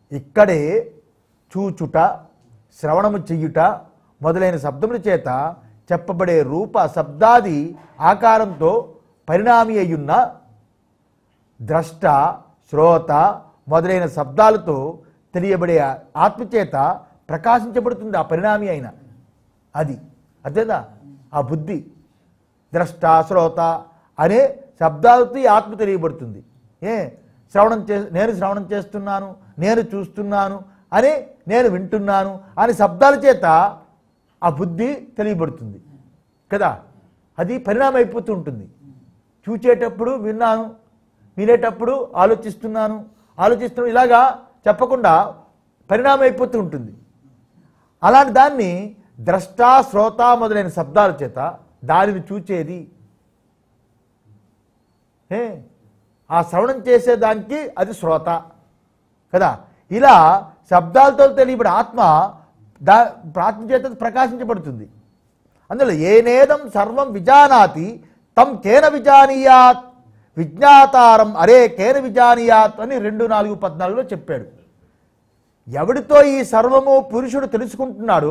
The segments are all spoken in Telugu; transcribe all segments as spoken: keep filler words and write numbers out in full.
ఇక్కడే చూచుట, శ్రవణము చెయ్యుట మొదలైన శబ్దముల చేత చెప్పబడే రూప శబ్దాది ఆకారంతో పరిణామి అయ్యున్న ద్రష్ట, శ్రోత మొదలైన శబ్దాలతో తెలియబడే ఆత్మచేత ప్రకాశించబడుతుంది ఆ పరిణామి అయిన అది. అదేనా ఆ బుద్ధి. ద్రష్ట, శ్రోత అనే శబ్దాలతో ఈ ఆత్మ తెలియబడుతుంది. ఏ శ్రవణం చే నేను శ్రవణం చేస్తున్నాను, నేను చూస్తున్నాను అని, నేను వింటున్నాను అని శబ్దాల చేత ఆ బుద్ధి తెలియబడుతుంది కదా. అది పరిణామం అయిపోతూ ఉంటుంది. చూచేటప్పుడు విన్నాను, వినేటప్పుడు ఆలోచిస్తున్నాను, ఆలోచిస్తున్నాను ఇలాగా చెప్పకుండా పరిణామం అయిపోతూ ఉంటుంది. అలాంటి దాన్ని ద్రష్ట, శ్రోత మొదలైన శబ్దాల చేత దానిని చూచేది. ఏ ఆ శ్రవణం చేసేదానికి అది శ్రోత కదా. ఇలా శబ్దాలతో తెలియబడి ఆత్మ దా ఆత్మ చేత ప్రకాశించబడుతుంది. అందులో ఏనేదం సర్వం విజానాతి తం కేన విజానీయాత్ విజ్ఞాతారం అరే కేన విజానీయాత్ అని రెండు నాలుగు పద్నాలుగులో చెప్పాడు. ఎవడితో ఈ సర్వము పురుషుడు తెలుసుకుంటున్నాడు,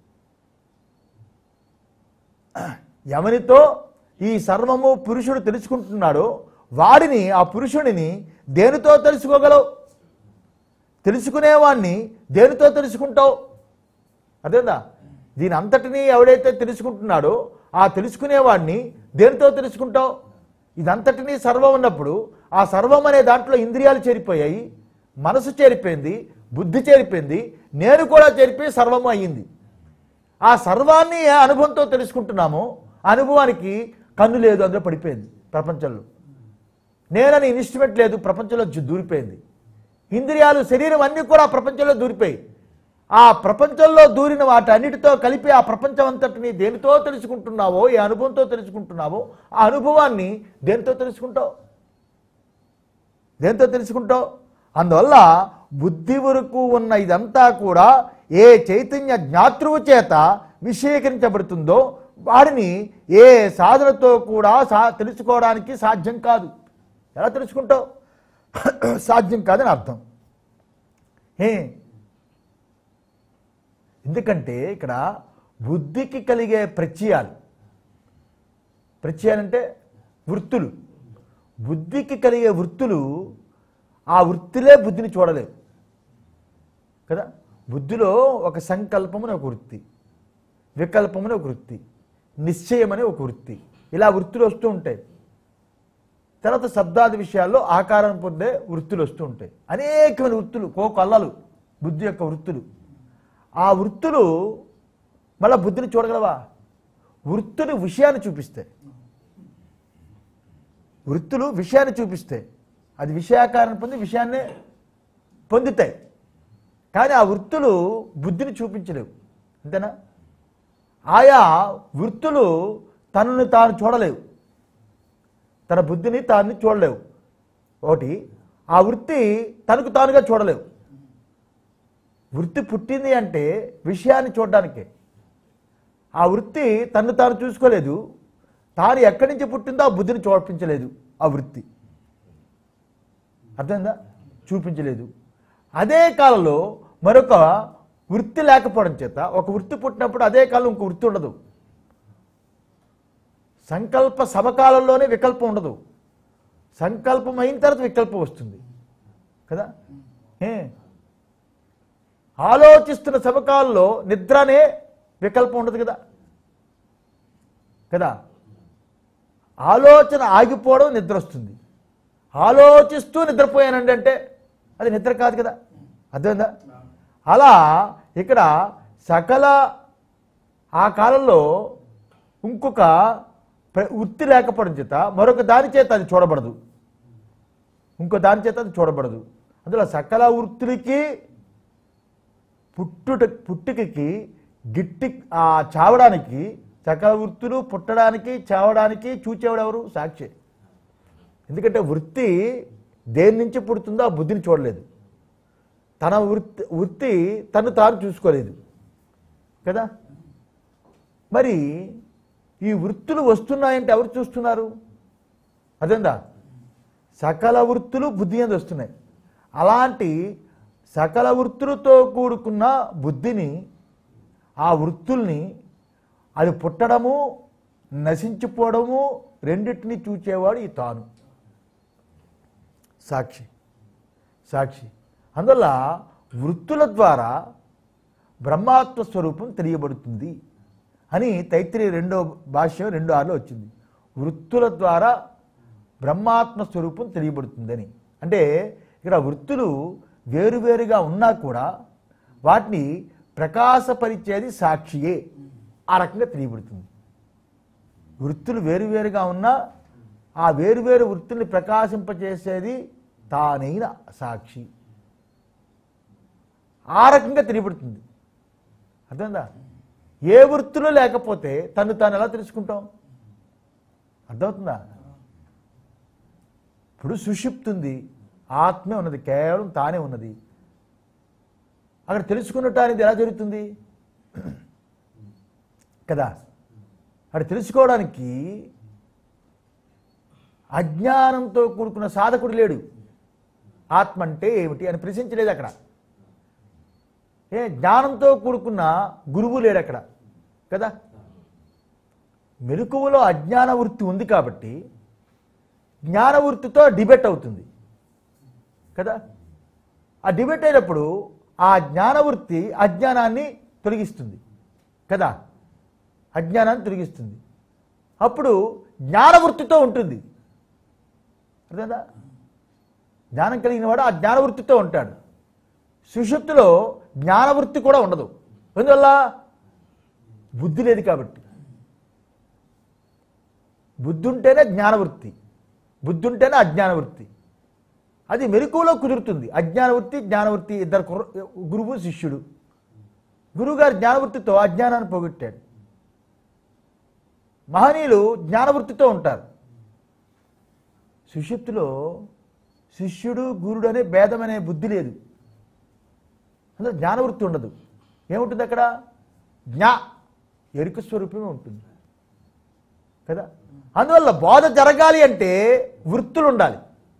ఎవరితో ఈ సర్వము పురుషుడు తెలుసుకుంటున్నాడో వాడిని, ఆ పురుషుడిని దేనితో తెలుసుకోగలవు? తెలుసుకునేవాడిని దేనితో తెలుసుకుంటావు? అదేందా దీని అంతటినీ ఎవడైతే తెలుసుకుంటున్నాడో ఆ తెలుసుకునేవాడిని దేనితో తెలుసుకుంటావు? ఇదంతటినీ సర్వం ఉన్నప్పుడు ఆ సర్వం అనే దాంట్లో ఇంద్రియాలు చేరిపోయాయి, మనసు చేరిపోయింది, బుద్ధి చేరిపోయింది, నేను కూడా చేరిపోయి సర్వము అయ్యింది. ఆ సర్వాన్ని ఏ అనుభవంతో తెలుసుకుంటున్నామో అనుభవానికి కన్ను లేదు, అందులో పడిపోయింది. ప్రపంచంలో నేనని ఇన్స్ట్రుమెంట్ లేదు, ప్రపంచంలో దూరిపోయింది. ఇంద్రియాలు, శరీరం అన్నీ కూడా ప్రపంచంలో దూరిపోయి ఆ ప్రపంచంలో దూరిన వాటి అన్నిటితో కలిపి ఆ ప్రపంచం అంతటిని దేనితో తెలుసుకుంటున్నావో, ఏ అనుభవంతో తెలుసుకుంటున్నావో ఆ అనుభవాన్ని దేనితో తెలుసుకుంటావు? దేనితో తెలుసుకుంటావు? అందువల్ల బుద్ధి వరకు ఉన్న ఇదంతా కూడా ఏ చైతన్య జ్ఞాతృవు చేత విషయీకరించబడుతుందో వాడిని ఏ సాధనతో కూడా సా తెలుసుకోవడానికి సాధ్యం కాదు. ఎలా తెలుసుకుంటావు? సాధ్యం కాదని అర్థం. ఏ ఎందుకంటే ఇక్కడ బుద్ధికి కలిగే ప్రత్యయాలు, ప్రత్యయాలంటే వృత్తులు, బుద్ధికి కలిగే వృత్తులు, ఆ వృత్తులే బుద్ధిని చూడలేవు కదా. బుద్ధిలో ఒక సంకల్పమని ఒక వృత్తి, వికల్పమని ఒక వృత్తి, నిశ్చయమని ఒక వృత్తి, ఇలా వృత్తులు వస్తూ ఉంటాయి. తర్వాత శబ్దాది విషయాల్లో ఆకారం పొందే వృత్తులు వస్తూ ఉంటాయి. అనేకమైన వృత్తులు, కోకొల్లలు బుద్ధి యొక్క వృత్తులు. ఆ వృత్తులు మళ్ళీ బుద్ధిని చూడగలవా? వృత్తులు విషయాన్ని చూపిస్తాయి, వృత్తులు విషయాన్ని చూపిస్తాయి, అది విషయాకారం పొంది విషయాన్నే పొందుతాయి. కానీ ఆ వృత్తులు బుద్ధిని చూపించలేవు, అంతేనా? ఆయా వృత్తులు తనను తాను చూడలేవు, తన బుద్ధిని తాను చూడలేవు. ఒకటి, ఆ వృత్తి తనకు తానుగా చూడలేవు. వృత్తి పుట్టింది అంటే విషయాన్ని చూడడానికే. ఆ వృత్తి తను తాను చూసుకోలేదు, తాను ఎక్కడి నుంచి పుట్టిందో ఆ బుద్ధిని చూపించలేదు. ఆ వృత్తి అర్థమైందా? చూపించలేదు. అదే కాలంలో మరొక వృత్తి లేకపోవడం చేత, ఒక వృత్తి పుట్టినప్పుడు అదే కాలం ఇంకో వృత్తి ఉండదు. సంకల్ప సమకాలంలోనే వికల్పం ఉండదు, సంకల్పం అయిన తర్వాత వికల్పం వస్తుంది కదా. ఏ ఆలోచిస్తున్న సమకాలంలో నిద్రనే వికల్పం ఉండదు కదా కదా. ఆలోచన ఆగిపోవడం నిద్ర వస్తుంది, ఆలోచిస్తూ నిద్రపోయానండి అంటే అది నిద్ర కాదు కదా. అర్థమైందా? అలా ఇక్కడ సకల ఆ కాలంలో ఇంకొక వృత్తి లేకపోవడం చేత మరొక దాని చేత అది చూడబడదు, ఇంకో దాని చేత అది చూడబడదు. అందులో సకల వృత్తులకి పుట్టుట పుట్టుకకి గిట్టి ఆ చావడానికి, సకల వృత్తులు పుట్టడానికి చావడానికి చూచేవాడు ఎవరు? సాక్షి. ఎందుకంటే వృత్తి దేని నుంచి పుడుతుందో ఆ బుద్ధిని చూడలేదు, తన వృత్తి వృత్తి తను తాను చూసుకోలేదు కదా. మరి ఈ వృత్తులు వస్తున్నాయంటే ఎవరు చూస్తున్నారు? అదేందా? సకల వృత్తులు బుద్ధి మీద వస్తున్నాయి. అలాంటి సకల వృత్తులతో కూడుకున్న బుద్ధిని, ఆ వృత్తుల్ని అది పుట్టడము నశించిపోవడము రెండింటిని చూచేవాడు ఈ తాను, సాక్షి. సాక్షి అందువల్ల వృత్తుల ద్వారా బ్రహ్మాత్మ స్వరూపం తెలియబడుతుంది అని తైత్తిరీయ రెండో భాష్యం రెండు ఆరులో వచ్చింది. వృత్తుల ద్వారా బ్రహ్మాత్మ స్వరూపం తెలియబడుతుందని. అంటే ఇక్కడ వృత్తులు వేరువేరుగా ఉన్నా కూడా వాటిని ప్రకాశపరిచేది సాక్షియే, ఆ రకంగా తెలియబడుతుంది. వృత్తులు వేరువేరుగా ఉన్నా ఆ వేరువేరు వృత్తుల్ని ప్రకాశింపచేసేది తానైన సాక్షి, ఆ రకంగా తెలియబడుతుంది. అర్థమైందా? ఏ వృత్తులు లేకపోతే తను తాను ఎలా తెలుసుకుంటాం? అర్థమవుతుందా? ఇప్పుడు సుషుప్తి ఉంది, ఆత్మే ఉన్నది, కేవలం తానే ఉన్నది. అక్కడ తెలుసుకున్నట్టు ఎలా జరుగుతుంది కదా? అక్కడ తెలుసుకోవడానికి అజ్ఞానంతో కూడుకున్న సాధకుడు లేడు. ఆత్మ అంటే ఏమిటి అని ప్రశ్నించలేదు అక్కడ. ఏ జ్ఞానంతో కూడుకున్న గురువు లేడు అక్కడ కదా? మెలకువలో అజ్ఞాన వృత్తి ఉంది కాబట్టి జ్ఞాన వృత్తితో డిబేట్ అవుతుంది కదా? ఆ డిబేట్ అయినప్పుడు ఆ జ్ఞాన వృత్తి అజ్ఞానాన్ని తొలగిస్తుంది కదా? అజ్ఞానాన్ని తొలగిస్తుంది. అప్పుడు జ్ఞాన వృత్తితో ఉంటుంది. అర్థందా? జ్ఞానం కలిగిన వాడు ఆ జ్ఞానవృత్తితో ఉంటాడు. సుషుప్తిలో జ్ఞానవృత్తి కూడా ఉండదు. ఎందువల్ల? బుద్ధి లేదు కాబట్టి. బుద్ధి ఉంటేనే జ్ఞానవృత్తి, బుద్ధి ఉంటేనే అజ్ఞానవృత్తి. అది మెలకువలో కుదురుతుంది. అజ్ఞానవృత్తి జ్ఞానవృత్తి ఇద్దరు గురువు శిష్యుడు. గురువుగారు జ్ఞానవృత్తితో అజ్ఞానాన్ని పోగొట్టాడు. మహనీయులు జ్ఞానవృత్తితో ఉంటారు. సుషుప్తిలో శిష్యుడు గురుడు అనే భేదం అనే బుద్ధి లేదు. అందులో జ్ఞానవృత్తి ఉండదు. ఏముంటుంది అక్కడ? జ్ఞా ఎరుక స్వరూపమే ఉంటుంది కదా? అందువల్ల బోధ జరగాలి అంటే వృత్తులు ఉండాలి,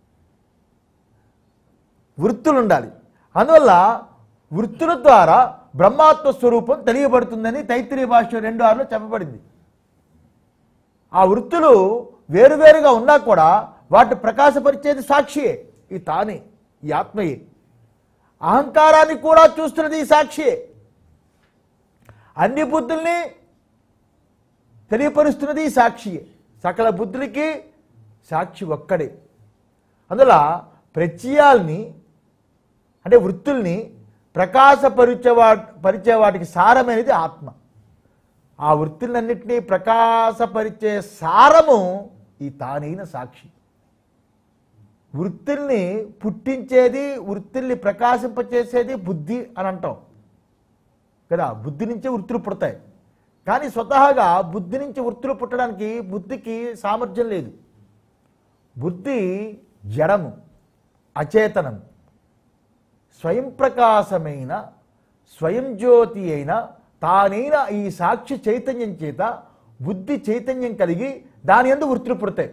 వృత్తులు ఉండాలి. అందువల్ల వృత్తుల ద్వారా బ్రహ్మాత్మ స్వరూపం తెలియబడుతుందని తైత్తిరీయ భాష్యం రెండు ఆరులో చెప్పబడింది. ఆ వృత్తులు వేరువేరుగా ఉన్నా కూడా వాటిని ప్రకాశపరిచేది సాక్షియే, ఈ తానే, ఈ ఆత్మయే. అహంకారాన్ని కూడా చూస్తున్నది ఈ సాక్షియే. అన్ని బుద్ధుల్ని తెలియపరుస్తున్నది ఈ సాక్షియే. సకల బుద్ధులకి సాక్షి ఒక్కడే. అందువల్ల ప్రత్యయాల్ని అంటే వృత్తుల్ని ప్రకాశపరిచేవా పరిచే వాటికి సారమైనది ఆత్మ. ఆ వృత్తులన్నింటినీ ప్రకాశపరిచే సారము ఈ తానైన సాక్షి. వృత్తుల్ని పుట్టించేది, వృత్తుల్ని ప్రకాశింపచేసేది బుద్ధి అని అంటాం కదా? బుద్ధి నుంచే వృత్తులు పుడతాయి. కానీ స్వతహాగా బుద్ధి నుంచి వృత్తులు పుట్టడానికి బుద్ధికి సామర్థ్యం లేదు. బుద్ధి జడము, అచేతనం. స్వయం ప్రకాశమైన స్వయం జ్యోతి అయిన తానైన ఈ సాక్షి చైతన్యం చేత బుద్ధి చైతన్యం కలిగి దాని యందు వృత్తులు పుడతాయి.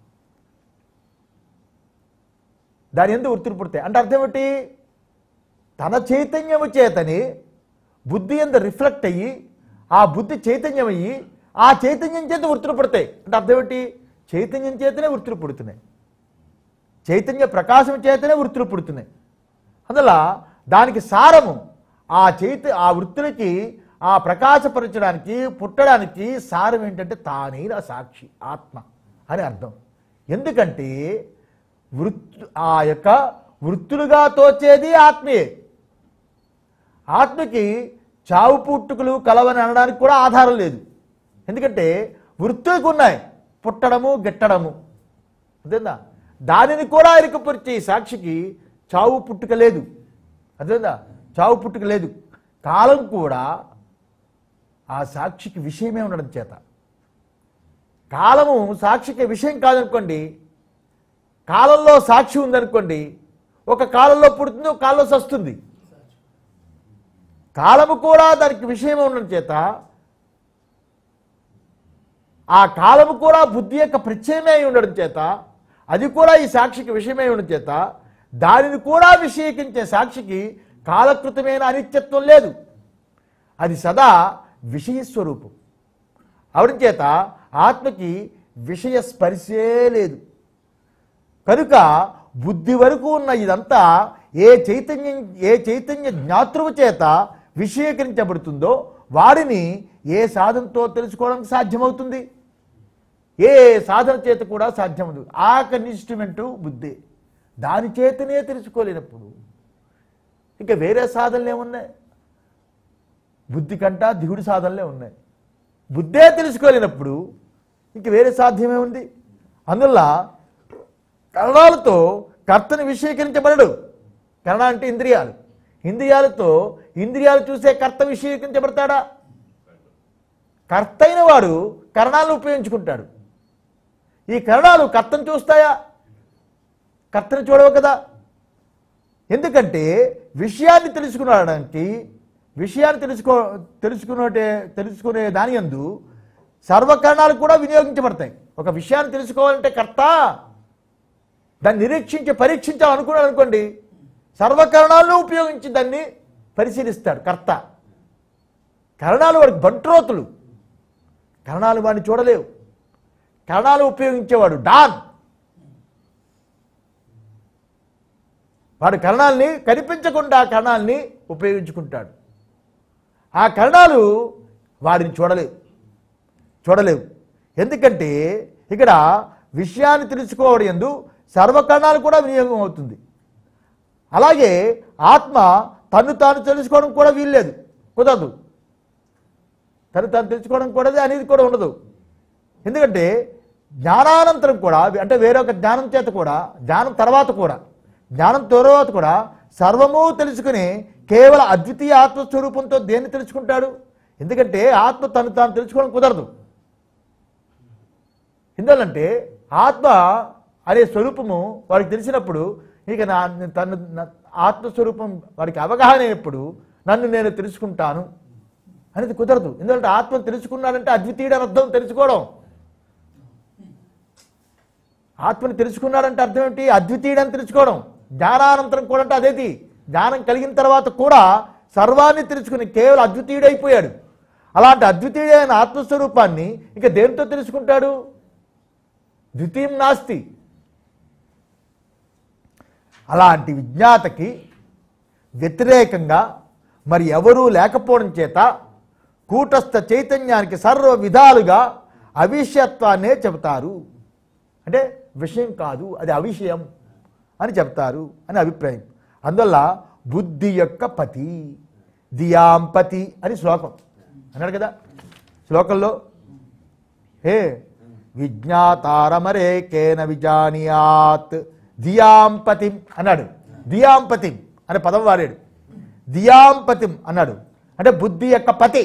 దాని యందు వృత్తులు పుడతాయి అంటే అర్థం ఏమిటి? తన చైతన్యము చేతని బుద్ధి యందు రిఫ్లెక్ట్ అయ్యి ఆ బుద్ధి చైతన్యం అయ్యి ఆ చైతన్యం చేత వృత్తులు పుడతాయి. అంటే అర్థం ఏమిటి? చైతన్యం చేతనే వృత్తులు పుడుతున్నాయి, చైతన్య ప్రకాశం చేతనే వృత్తులు పుడుతున్నాయి. అందువల్ల దానికి సారము ఆ చైత ఆ వృత్తులకి ఆ ప్రకాశపరచడానికి పుట్టడానికి సారం ఏంటంటే తానైన సాక్షి ఆత్మ అని అర్థం. ఎందుకంటే వృత్తు ఆ యొక్క వృత్తులుగా తోచేది ఆత్మయే. ఆత్మకి చావు పుట్టుకలు కలవని అనడానికి కూడా ఆధారం లేదు. ఎందుకంటే వృత్తులకు ఉన్నాయి, పుట్టడము గిట్టడము. అదేందా? దానిని కూడా ఎరుకపరిచే సాక్షికి చావు పుట్టుక లేదు. అదేందా? చావు పుట్టుక లేదు. కాలం కూడా ఆ సాక్షికి విషయమే ఉండడం చేత, కాలము సాక్షికి విషయం కాదనుకోండి, కాలంలో సాక్షి ఉందనుకోండి, ఒక కాలంలో పుడుతుంది, ఒక కాలంలో సస్తుంది. కాలము కూడా దానికి విషయమే ఉండడం చేత ఆ కాలము కూడా బుద్ధి యొక్క ప్రత్యయమే అయి ఉండడం చేత అది కూడా ఈ సాక్షికి విషయమే ఉండడం చేత దానిని కూడా విషయకించే సాక్షికి కాలకృతమైన అనిత్యత్వం లేదు, అది సదా విషయ స్వరూపం. అవడం చేత ఆత్మకి విషయ స్పర్శే లేదు. కనుక బుద్ధి వరకు ఉన్న ఇదంతా ఏ చైతన్యం ఏ చైతన్య జ్ఞాతృవు చేత విషయీకరించబడుతుందో వాడిని ఏ సాధనతో తెలుసుకోవడానికి సాధ్యమవుతుంది? ఏ సాధన చేత కూడా సాధ్యమవుతుంది. ఆఖరి ఇన్స్ట్రుమెంటు బుద్ధి. దాని చేతనే తెలుసుకోలేనప్పుడు ఇంకా వేరే సాధనలు ఏమున్నాయి? బుద్ధి కంట దిగుడు సాధనలే ఉన్నాయి. బుద్ధే తెలుసుకోలేనప్పుడు ఇంక వేరే సాధ్యమే ఉంది. అందువల్ల కరణాలతో కర్తని విషయీకరించబడడు. కరణ అంటే ఇంద్రియాలు. ఇంద్రియాలతో ఇంద్రియాలు చూసే కర్త విషయీకరించబడతాడా? కర్త అయిన వాడు కరణాలను ఉపయోగించుకుంటాడు. ఈ కరణాలు కర్తను చూస్తాయా? కర్తను చూడవు కదా. ఎందుకంటే విషయాన్ని తెలుసుకునడానికి విషయాన్ని తెలుసుకో తెలుసుకునే తెలుసుకునే దాని యందు సర్వకరణాలు కూడా వినియోగించబడతాయి. ఒక విషయాన్ని తెలుసుకోవాలంటే కర్త దాన్ని నిరీక్షించి పరీక్షించాం అనుకున్నాడు అనుకోండి, సర్వకరణాలను ఉపయోగించి దాన్ని పరిశీలిస్తాడు కర్త. కరణాలు వాడికి బంట్రోతులు. కరణాలు వాడిని చూడలేవు. కరణాలు ఉపయోగించేవాడు డాన్. వాడు కరణాలని కనిపించకుండా కరణాలని ఉపయోగించుకుంటాడు. ఆ కరణాలు వాడిని చూడలేవు చూడలేవు ఎందుకంటే ఇక్కడ విషయాన్ని తెలుసుకోవడం యందు సర్వకరణాలు కూడా వినియోగం అవుతుంది. అలాగే ఆత్మ తను తాను తెలుసుకోవడం కూడా వీల్లేదు, కుదరదు. తను తాను తెలుసుకోవడం కూడా అనేది కూడా ఉండదు. ఎందుకంటే జ్ఞానానంతరం కూడా, అంటే వేరొక జ్ఞానం చేత కూడా, జ్ఞానం తర్వాత కూడా, జ్ఞానం తర్వాత కూడా సర్వము తెలుసుకుని కేవలం అద్వితీయ ఆత్మస్వరూపంతో దేన్ని తెలుసుకుంటాడు? ఎందుకంటే ఆత్మ తను తాను తెలుసుకోవడం కుదరదు. ఎందువల్లంటే ఆత్మ అనే స్వరూపము వాడికి తెలిసినప్పుడు ఇక నా తను ఆత్మస్వరూపం వాడికి అవగాహన అయినప్పుడు నన్ను నేను తెలుసుకుంటాను అనేది కుదరదు. ఎందుకంటే ఆత్మ తెలుసుకున్నాడంటే అద్వితీయుడు అని అర్థం. తెలుసుకోవడం ఆత్మని తెలుసుకున్నాడంటే అర్థం ఏంటి? అద్వితీయుడు అని తెలుసుకోవడం. జ్ఞానానంతరం కూడా అంటే అదేది. జ్ఞానం కలిగిన తర్వాత కూడా సర్వాన్ని తెలుసుకుని కేవలం అద్వితీయుడు అయిపోయాడు. అలాంటి అద్వితీయుడైన ఆత్మస్వరూపాన్ని ఇక దేనితో తెలుసుకుంటాడు? ద్వితీయం నాస్తి. అలాంటి విజ్ఞాతకి వ్యతిరేకంగా మరి ఎవరూ లేకపోవడం చేత కూటస్థ చైతన్యానికి సర్వ విధాలుగా అవిషయత్వాన్నే చెబుతారు. అంటే విషయం కాదు, అది అవిషయం అని చెప్తారు అని అభిప్రాయం. అందువల్ల బుద్ధి యొక్క పతి దియాంపతి అని శ్లోకం అన్నాడు కదా. శ్లోకంలో హే విజ్ఞాతారమరే కేన విజానియాత్ దియాంపతిం అన్నాడు. దియాంపతిం అనే పదం వాడాడు. దియాంపతిం అన్నాడు అంటే బుద్ధి యొక్క పతి.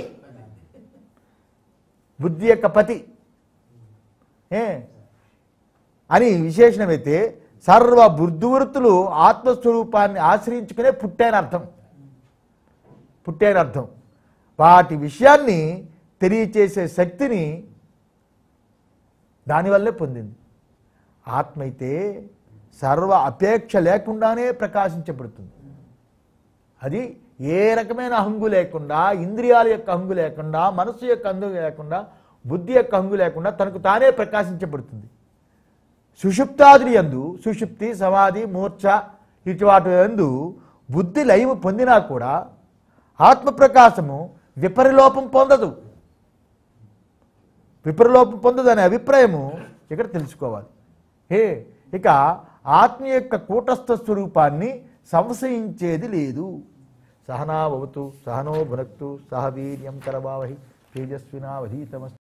బుద్ధి యొక్క పతి ఏ అని విశేషణమైతే సర్వ బుద్ధివృత్తులు ఆత్మస్వరూపాన్ని ఆశ్రయించుకునే పుట్టాయని అర్థం. పుట్టాయని అర్థం. వాటి విషయాన్ని తెలియచేసే శక్తిని దానివల్లే పొందింది. ఆత్మ అయితే సర్వ అపేక్ష లేకుండానే ప్రకాశించబడుతుంది. అది ఏ రకమైన హంగు లేకుండా, ఇంద్రియాల యొక్క హంగు లేకుండా, మనస్సు యొక్క హంగు లేకుండా, బుద్ధి యొక్క హంగు లేకుండా తనకు తానే ప్రకాశించబడుతుంది. సుషుప్తాదులు యందు సుషుప్తి సమాధి మూర్ఛ ఇటు వాటి యందు బుద్ధి లయము పొందినా కూడా ఆత్మప్రకాశము విపరిలోపం పొందదు. విపరిలోపం పొందదు అనే అభిప్రాయము ఇక్కడ తెలుసుకోవాలి. హే ఇక ఆత్మ యొక్క కూటస్థ స్వరూపాన్ని సంశయించేది లేదు. సహనావతు సహనో భునక్తు సహ వీర్యం కరవావహి తేజస్వినావధీతమస్తు.